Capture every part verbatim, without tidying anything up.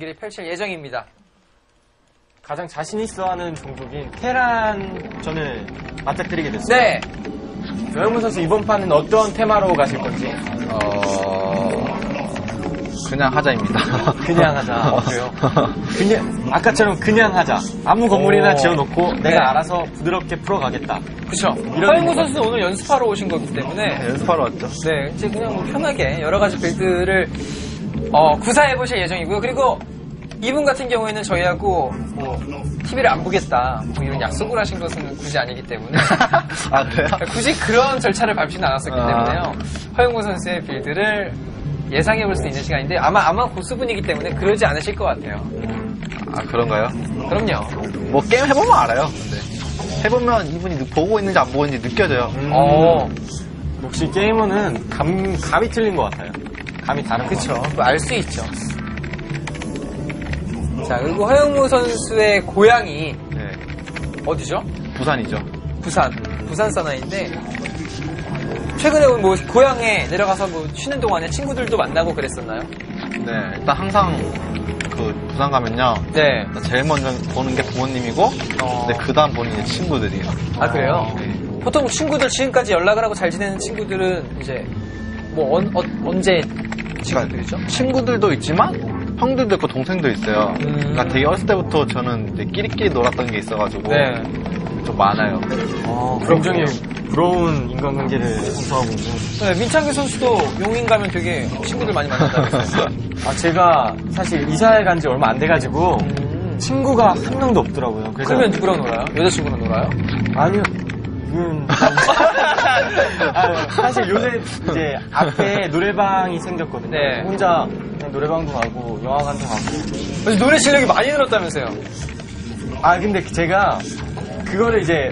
경기를 펼칠 예정입니다. 가장 자신 있어 하는 종족인 테란전을 맞닥뜨리게 됐어요. 네. 여영문 선수 이번 판은 어떤 테마로 가실 건지? 어... 그냥 하자입니다. 그냥 하자. 어, 그래요? 그냥, 아까처럼 그냥 하자. 아무 건물이나 오. 지어놓고 네. 내가 알아서 부드럽게 풀어가겠다. 그쵸. 이런 허영무 느낌. 선수는 오늘 연습하러 오신 거기 때문에 네, 연습하러 왔죠. 네, 이제 그냥 뭐 편하게 여러 가지 빌드를 어, 구사해 보실 예정이고요. 그리고 이분 같은 경우에는 저희하고 뭐 티비를 안 보겠다 뭐 이런 약속을 하신 것은 굳이 아니기 때문에 아, 그래요? 굳이 그런 절차를 밟지는 않았었기 아. 때문에요. 허영무 선수의 빌드를 예상해 볼 수 있는 시간인데 아마 아마 고수분이기 때문에 그러지 않으실 것 같아요. 아, 그런가요? 그럼요. 뭐, 게임 해보면 알아요. 근데. 해보면 이분이 보고 있는지 안 보고 있는지 느껴져요. 음. 어, 역시 게이머는 감, 감이 틀린 것 같아요. 감이 다른 것 그쵸. 알 수 있죠. 자, 그리고 허영무 선수의 고향이 네. 어디죠? 부산이죠. 부산. 부산 사나이인데, 최근에 뭐, 고향에 내려가서 뭐, 쉬는 동안에 친구들도 만나고 그랬었나요? 네, 일단 항상 그 부산 가면요. 네. 제일 먼저 보는 게 부모님이고, 어. 네, 그 다음 보는 게 친구들이에요. 아, 그래요? 네. 보통 친구들, 지금까지 연락을 하고 잘 지내는 친구들은 이제, 뭐, 언, 어, 언제 친구들이죠? 친구들도 있지만, 형들도 있고 동생도 있어요. 음. 그러니까 되게 어렸을 때부터 저는 이제 끼리끼리 놀았던 게 있어가지고, 네. 좀 많아요. 어, 굉장히 부러운 인간관계를 구성하고 있는. 네, 민창기 선수도 용인 가면 되게 친구들 많이 만난다고 했어요. 아, 제가 사실 이사에 간 지 얼마 안 돼가지고, 음. 친구가 한 명도 없더라고요. 그래서 그러면 누구랑 놀아요? 여자친구랑 놀아요? 아니요. 음. 아, 사실 요새 이제 앞에 노래방이 생겼거든요. 네. 혼자 그냥 노래방도 가고 영화관도 가고. 그래서 노래 실력이 많이 늘었다면서요? 아 근데 제가 그거를 이제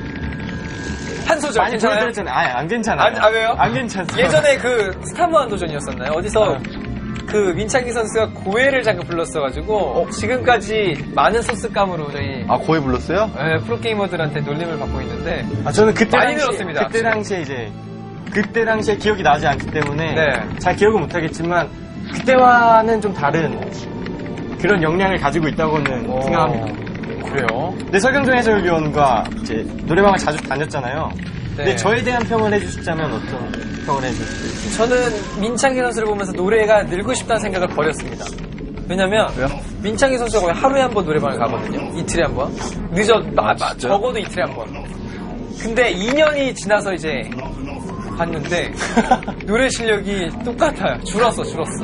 한 소절 많이 괜찮아요? 보여드렸잖아요. 아니 안 괜찮아요. 안- 아, 왜요? 안 괜찮아요. 예전에 그 스타무한도전이었었나요? 어디서 아. 그 민창기 선수가 고해를 잠깐 불렀어가지고 지금까지 많은 소스감으로 저희 아, 고해 불렀어요? 네, 프로게이머들한테 놀림을 받고 있는데 아, 저는 그때 많이 당시, 늘었습니다. 그때 당시에 이제 그때 당시에 기억이 나지 않기 때문에 네. 잘 기억을 못하겠지만 그때와는 좀 다른 그런 역량을 가지고 있다고는 어, 생각합니다. 그래요? 네, 설경종 해설위원과 이제 노래방을 자주 다녔잖아요. 네. 근데 저에 대한 평을 해주시자면 어떤 평을 해주실까요? 저는 민창기 선수를 보면서 노래가 늘고 싶다는 생각을 버렸습니다. 왜냐면 왜요? 민창기 선수가 거의 하루에 한 번 노래방을 가거든요. 이틀에 한 번. 늦어 마- 마- 진짜요? 적어도 이틀에 한 번. 근데 이 년이 지나서 이제 봤는데 노래 실력이 똑같아요. 줄었어, 줄었어.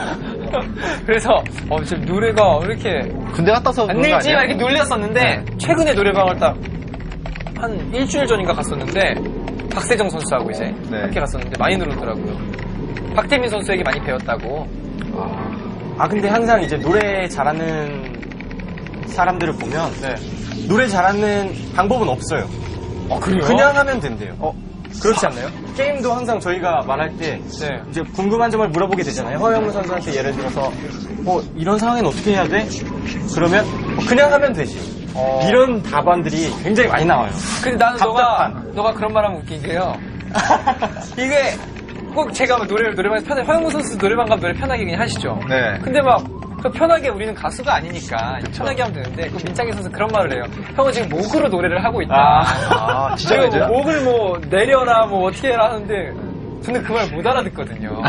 그래서 어, 지금 노래가 왜 이렇게 군대 갔다 와서 안 그런 거 늘지? 막 아니에요? 이렇게 놀렸었는데 네. 최근에 노래방을 딱 한 일주일 전인가 갔었는데 박세정 선수하고 이제 네. 함께 갔었는데 많이 늘었더라고요. 박태민 선수에게 많이 배웠다고. 아 근데 항상 이제 노래 잘하는 사람들을 보면 네. 노래 잘하는 방법은 없어요. 어, 그래요? 그냥 하면 된대요. 어, 그렇지 않나요? 게임도 항상 저희가 말할 때 네. 이제 궁금한 점을 물어보게 되잖아요. 허영무 선수한테 예를 들어서 뭐 이런 상황엔 어떻게 해야 돼? 그러면 뭐 그냥 하면 되지. 어. 이런 답안들이 굉장히 많이 나와요. 근데 나는 너가, 답답한. 너가 그런 말 하면 웃긴 게요. 이게 꼭 제가 막 노래를 노래방에서 편하게, 허영무 선수 노래방 가면 노래 편하게 그냥 하시죠. 네. 근데 막, 그 편하게 우리는 가수가 아니니까 편하게 하면 되는데 그 민창기 선수 그런 말을 해요. 형은 지금 목으로 노래를 하고 있다. 아, 진짜 그리고 그죠? 목을 뭐 내려라 뭐 어떻게 해라 하는데 저는 그 말 못 알아듣거든요.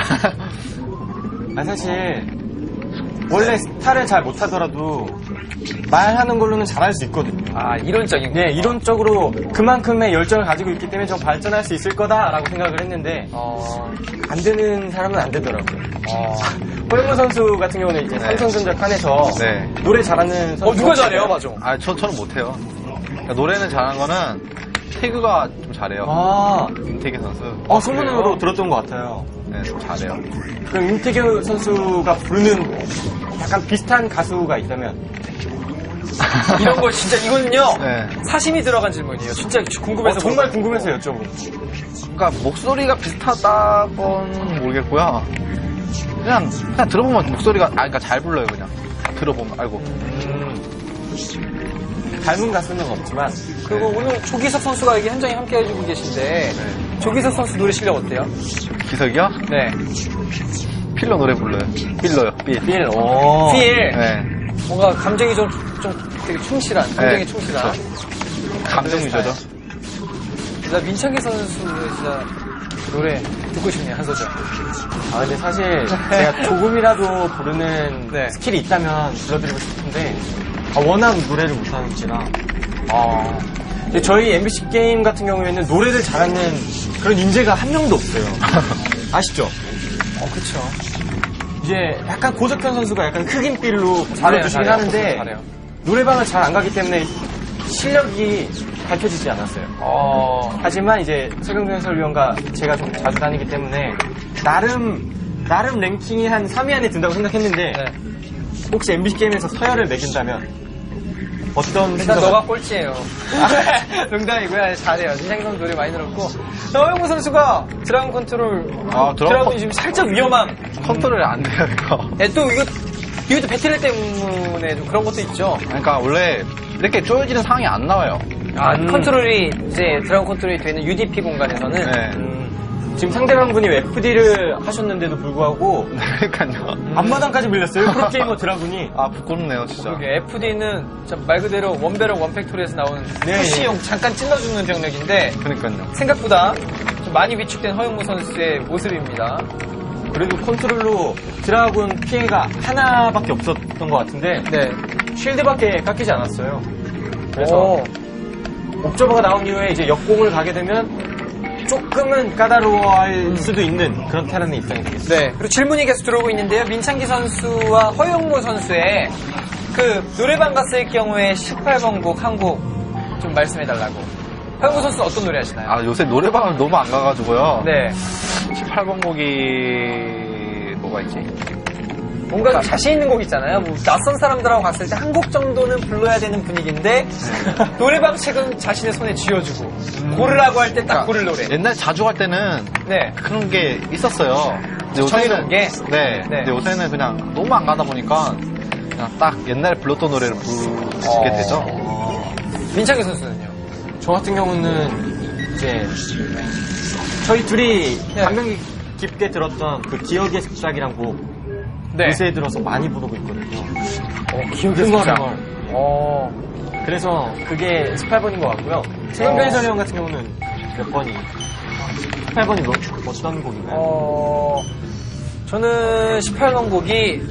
아, 사실 원래 스타를 잘 못하더라도 말하는 걸로는 잘할 수 있거든요. 아 이론적인 거. 네, 이론적으로 그만큼의 열정을 가지고 있기 때문에 저 발전할 수 있을 거다라고 생각을 했는데 어, 안 되는 사람은 안 되더라고요. 어. 허영무 선수 같은 경우는 이제 네. 삼성전자 칸에서 네. 노래 잘하는 선수. 어 누가 잘해요, 맞아. 아, 저, 저는 못해요. 그러니까 노래는 잘하는 거는 태그가 좀 잘해요. 아, 임태규 선수. 어, 소문으로 그래요? 들었던 것 같아요. 네, 좀 잘해요. 그럼 임태규 선수가 부르는 약간 비슷한 가수가 있다면? 이런 거 진짜 이거는요 네. 사심이 들어간 질문이에요. 진짜 궁금해서 어, 정말 물어봐요. 궁금해서 여쭤보고. 그러니까 목소리가 비슷하다건 모르겠고요. 그냥 그냥 들어보면 목소리가 아 그러니까 잘 불러요 그냥. 들어보면 알고. 음, 닮은 가수는 없지만. 그리고 오늘 조기석 선수가 여기 현장에 함께 해주고 계신데 네. 조기석 선수 노래 실력 어때요? 기석이요? 네. 필러 노래 불러요. 필러요. 필. 필, 오. 필. 네. 뭔가 감정이 좀, 좀 되게 충실한, 감정에 네, 충실한. 감정 위주죠. 진짜 민창기 선수의 진짜 노래 듣고 싶네요, 한 소절. 아, 근데 사실 제가 조금이라도 부르는 네. 스킬이 있다면 불러드리고 싶은데, 아, 워낙 노래를 못하는지라. 아, 근데 저희 엠비씨 게임 같은 경우에는 노래를 잘하는 그런 인재가 한 명도 없어요. 아시죠? 어, 그쵸. 이제 약간 고석현 선수가 약간 흑인빌로 잘해요, 불러주시긴 잘해요. 하는데, 잘해요. 노래방을 잘 안 가기 때문에 실력이 밝혀지지 않았어요. 어, 하지만 이제 서경준 해설위원과 제가 좀 자주 다니기 때문에 나름 나름 랭킹이 한 삼 위 안에 든다고 생각했는데 네. 혹시 엠비씨 게임에서 서열을 매긴다면 어떤 일단 순서가- 너가 꼴찌예요. 농담이고요. 잘해요. 민창기 선수 노래 많이 들었고. 허영무 선수가 드라군 컨트롤, 아, 드라군 드라군이 컨- 지금 살짝 위험한. 컨트롤이 안 돼요, 이거. 예, 또 이거, 이것도 배틀 때문에 좀 그런 것도 있죠. 그러니까 원래 이렇게 쪼여지는 상황이 안 나와요. 아, 음. 컨트롤이, 이제 드라군 컨트롤이 되는 유디피 공간에서는. 네. 음, 지금 상대방분이 에프디를 하셨는데도 불구하고 그러니까요. 앞마당까지 밀렸어요. 프로게이머 드라군이. 아, 부끄럽네요, 진짜. 그게 에프디는 말 그대로 원배럭 원팩토리에서 나오는 네, 푸시용 잠깐 찔러주는 병력인데 그러니까요. 생각보다 좀 많이 위축된 허영무 선수의 모습입니다. 그래도 컨트롤로 드라군 피해가 하나밖에 없었던 것 같은데 네. 쉴드밖에 깎이지 않았어요. 그래서 오. 옵저버가 나온 이후에 이제 역공을 가게 되면 조금은 까다로워할 수도 있는 그런 테란의 입장이 되겠습니다. 네. 그리고 질문이 계속 들어오고 있는데요. 민창기 선수와 허영무 선수의 그 노래방 갔을 경우에 십팔 번 곡 한 곡 좀 말씀해달라고. 허영무 선수는 어떤 노래 하시나요? 아, 요새 노래방을 너무 안 가가지고요. 네. 십팔 번 곡이 뭐가 있지? 뭔가 좀 자신 있는 곡 있잖아요. 뭐 낯선 사람들하고 갔을 때 한 곡 정도는 불러야 되는 분위기인데 노래방 책은 자신의 손에 쥐어주고 고르라고 할 때 딱 고를 노래. 옛날 자주 갈 때는 네. 그런 게 있었어요. 근데 정해놓은 게? 네. 네. 근데 요새는 그냥 너무 안 가다 보니까 그냥 딱 옛날에 불렀던 노래를 부르게 어. 되죠. 민창기 선수는요? 저 같은 경우는 이제 저희 둘이 네. 감명 깊게 들었던 그 기억의 습작이란 곡 네. 요새 들어서 많이 부르고 있거든요. 어, 기억의 흥얼, 습작. 흥얼. 어. 그래서 그게 십팔 번인 것 같고요. 최영배 해설위원 같은 경우는 몇 번이? 십팔 번이 뭐, 어떤 곡인가요? 어. 저는 십팔 번 곡이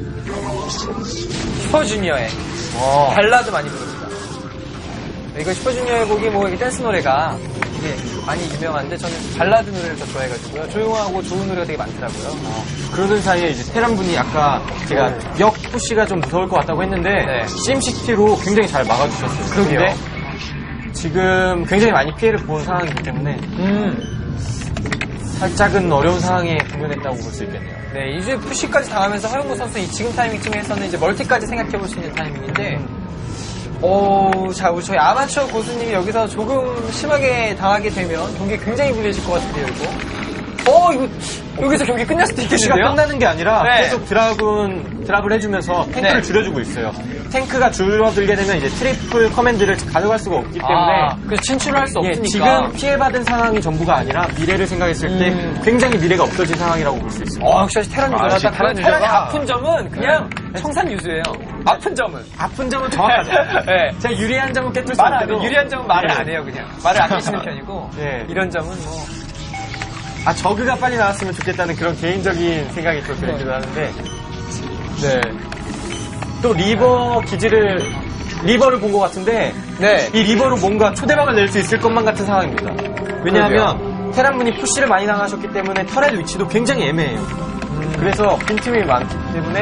슈퍼주니어의 어. 발라드 많이 부릅니다. 이거 슈퍼주니어의 곡이 뭐 이게 댄스 노래가 이게 많이 유명한데 저는 발라드 노래를 더 좋아해가지고요. 조용하고 좋은 노래가 되게 많더라고요. 그러는 사이에 이제 테란 분이 아까 제가 역 푸시가 좀 무서울 것 같다고 했는데 네. 씨엠식스티로 굉장히 잘 막아주셨어요. 그러게요. 근데 지금 굉장히 많이 피해를 본 상황이기 때문에 음. 살짝은 어려운 상황에 공연했다고 볼 수 있겠네요. 네, 이주에 푸시까지 당하면서 허영무 선수 이 지금 타이밍쯤에서는 이제 멀티까지 생각해볼 수 있는 타이밍인데, 오, 자, 우리 저희 아마추어 고수님이 여기서 조금 심하게 당하게 되면 경기 굉장히 불리해질 것 같은데요, 이거. 어, 이거, 여기서 경기 끝날 수도 푸시가 있겠는데요? 끝나는 게 아니라 네. 계속 드라군 드랍을 해주면서 탱크를 네. 줄여주고 있어요. 탱크가 줄어들게 되면 이제 트리플 커맨드를 가져갈 수가 없기 때문에 아, 그래서 진출을 할 수 예, 없으니까. 지금 피해받은 상황이 전부가 아니라 미래를 생각했을 때 음. 굉장히 미래가 없어진 상황이라고 볼 수 있습니다. 어, 역시 테란 아, 유저가 역시 딱 테란 테란의 유저가- 아픈 점은 그냥 청산유수예요. 아픈 점은. 아픈 점은 정확하죠. 네. 제가 유리한 점은 깨뜨릴 수 말 안 없대도 해요. 유리한 점은 말을 예. 안 해요, 그냥. 말을 안 하시는 편이고. 예. 이런 점은 뭐. 아 저그가 빨리 나왔으면 좋겠다는 그런 개인적인 생각이 또 들기도 하는데 네. 또 리버 기지를 리버를 본 것 같은데 네. 이 리버로 뭔가 초대박을 낼 수 있을 것만 같은 상황입니다. 왜냐하면 테란분이 푸시를 많이 당하셨기 때문에 터렛 위치도 굉장히 애매해요. 그래서 빈틈이 많기 때문에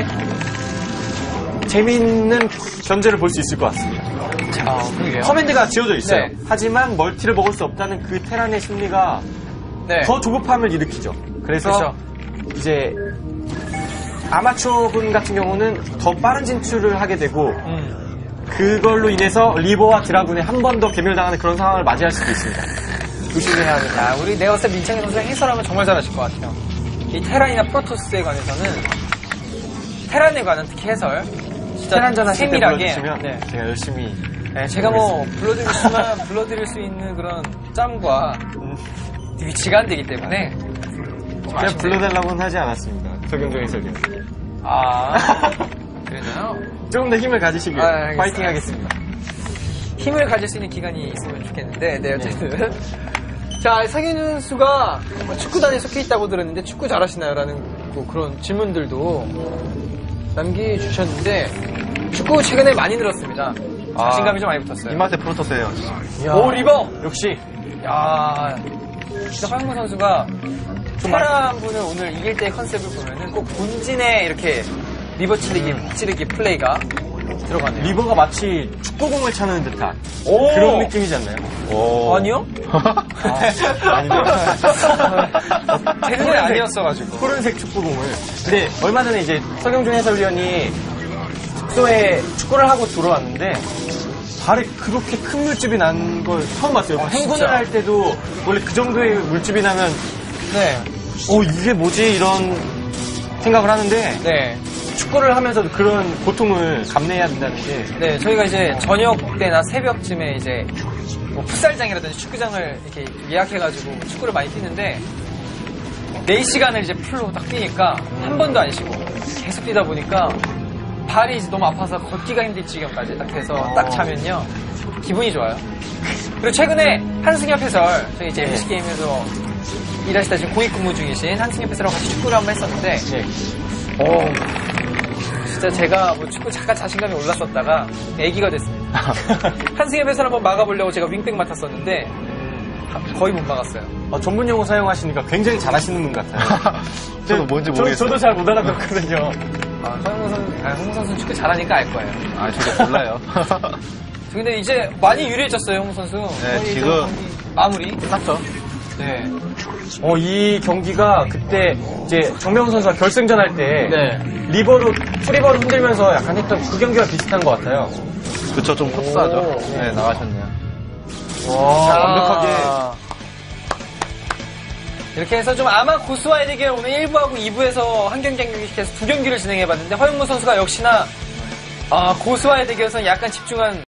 재미있는 견제를 볼 수 있을 것 같습니다. 아, 그러게요. 커맨드가 지어져 있어요. 네. 하지만 멀티를 먹을 수 없다는 그 테란의 심리가 네. 더 조급함을 일으키죠. 그래서 그렇죠. 이제 아마추어 분 같은 경우는 더 빠른 진출을 하게 되고 음. 그걸로 인해서 리버와 드라군에 한 번 더 괴멸당하는 그런 상황을 맞이할 수도 있습니다. 조심해야 합니다. 자, 우리 내가 봤을 때 민창희 선수가 해설하면 정말 잘하실 것 같아요. 이 테란이나 프로토스에 관해서는 테란에 관한 특히 해설 진짜 테란전 하실 때 세밀하게 불러주시면 네. 제가 열심히 네, 제가 뭐 불러드릴 수만 불러드릴 수 있는 그런 짬과 음, 위치가 안 되기 때문에 좀 제가 아쉽네요. 불러달라고는 하지 않았습니다. 서경정 해설위원. 아 그러나요? 조금 더 힘을 가지시길 아, 알겠습니다. 파이팅 하겠습니다. 힘을 가질 수 있는 기간이 있으면 좋겠는데, 네, 어쨌든. 자, 서균 선수가 축구단에 속해 있다고 들었는데, 축구 잘하시나요? 라는 뭐 그런 질문들도 남겨주셨는데, 축구 최근에 많이 늘었습니다. 자신감이 좀 많이 붙었어요. 입맛에 프로토스예요. 오, 리버! 역시 야, 진짜 허영무 선수가 테란 분을 오늘 이길 때의 컨셉을 보면은 꼭 본진에 이렇게 리버 찌르기, 찌르기 플레이가 들어가네요. 리버가 마치 축구공을 차는 듯한 오! 그런 느낌이지 않나요? 오. 아니요? 아, 아닌데요? 제대로 아니었어가지고. 푸른색 축구공을. 근데 얼마 전에 이제 서경준 해설위원이 숙소에 축구를 하고 들어왔는데 발에 그렇게 큰 물집이 난 걸 처음 봤어요. 아, 행군을 진짜? 할 때도 원래 그 정도의 물집이 나면 네. 어 이게 뭐지 이런 생각을 하는데 네. 축구를 하면서도 그런 고통을 감내해야 된다는 게 네, 저희가 이제 저녁 때나 새벽쯤에 이제 뭐 풋살장이라든지 축구장을 이렇게 예약해가지고 축구를 많이 뛰는데 네 시간을 이제 풀로 딱 뛰니까 한 번도 안 쉬고 계속 뛰다 보니까 발이 이제 너무 아파서 걷기가 힘들 지경까지 딱 돼서 딱 자면요 기분이 좋아요. 그리고 최근에 한승엽 해설 저희 이제 엠비씨 게임에서 일하시다 지금 공익 근무 중이신 한승엽 해설하고 같이 축구를 한번 했었는데 네. 어, 진짜 제가 뭐 축구 잠깐 자신감이 올랐었다가 애기가 됐습니다. 한승엽 해설 한번 막아보려고 제가 윙백 맡았었는데 거의 못 막았어요. 어, 전문 용어 사용하시니까 굉장히 잘하시는 분 같아요. 저도 뭔지 저, 모르겠어요. 저도 잘 못 알아듣거든요. 아, 허영무 선수, 아, 홍 선수 축구 잘하니까 알 거예요. 아, 저도 몰라요. 근데 이제 많이 유리해졌어요, 홍 선수. 네, 거의 지금 좀 마무리. 끝났죠? 네. 어, 이 경기가 그때 이제 정명훈 선수가 결승전 할 때 네. 리버로 프리버를 흔들면서 약간 했던 그 경기와 비슷한 것 같아요. 그쵸, 좀 흡사하죠? 오. 네, 나가셨네요. 와, 자, 완벽하게. 이렇게 해서 좀 아마 고수와의 대결 오늘 일 부하고 이 부에서 한 경기 한 경기씩 해서 두 경기를 진행해봤는데 허영무 선수가 역시나 아, 고수와의 대결에서 약간 집중한